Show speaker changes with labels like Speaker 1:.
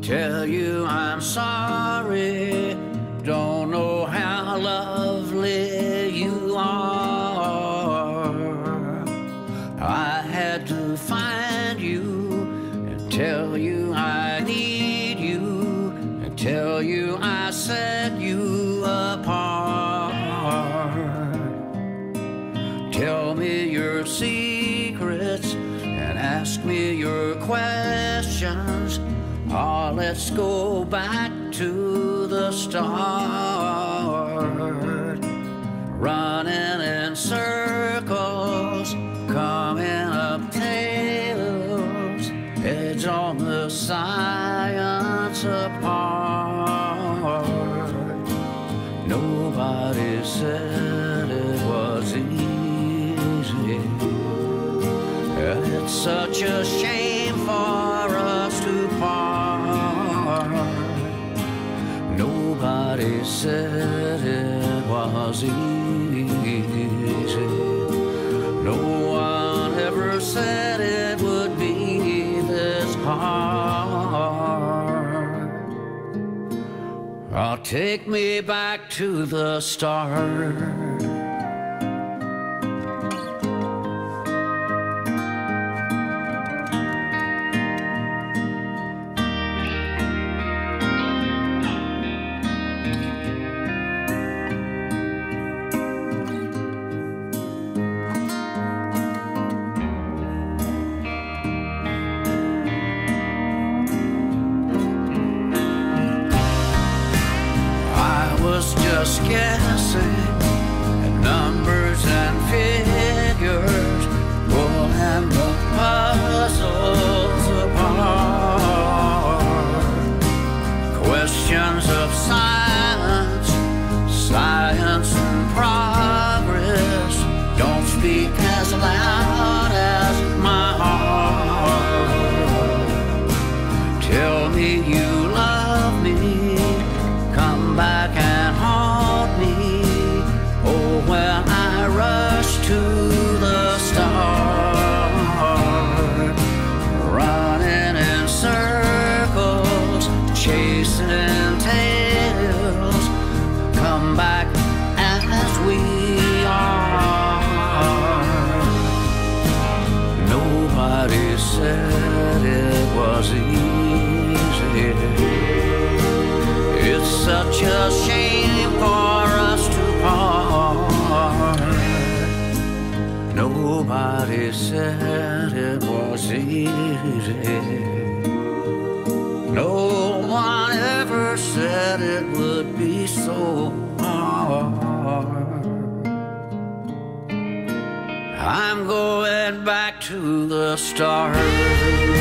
Speaker 1: tell you I'm sorry. Don't know how lovely you are. I had to find you and tell you I need you and tell you I set you apart. Tell me your secrets and ask me your questions. Oh, let's go back to the start. Running in circles, coming up tails, heads on the science apart. Nobody said it was easy. It's such a shame for us to part. Nobody said it was easy. No one ever said it would be this hard. Oh, take me back to the start. Just guessing at numbers and figures, pulling the puzzles apart. Questions of science, science and progress don't speak as loud as my heart. Tell me you love me, come back and haunt me. Oh, when I rush to the start, running in circles, chasing tails, come back as we are. Nobody said it was easy. It's such a shame for us to part. Nobody said it was easy. No one ever said it would be so hard. I'm going back to the start.